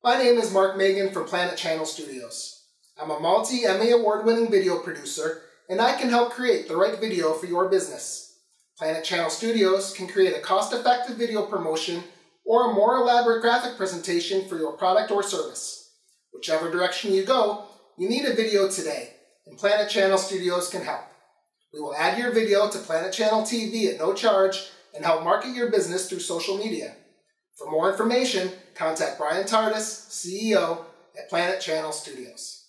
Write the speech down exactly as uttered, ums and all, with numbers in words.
My name is Mark Megan from Planet Channel Studios. I'm a multi-Emmy award-winning video producer, and I can help create the right video for your business. Planet Channel Studios can create a cost-effective video promotion or a more elaborate graphic presentation for your product or service. Whichever direction you go, you need a video today, and Planet Channel Studios can help. We will add your video to Planet Channel T V at no charge and help market your business through social media. For more information, contact Brian Tardis, C E O at Planet Channel Studios.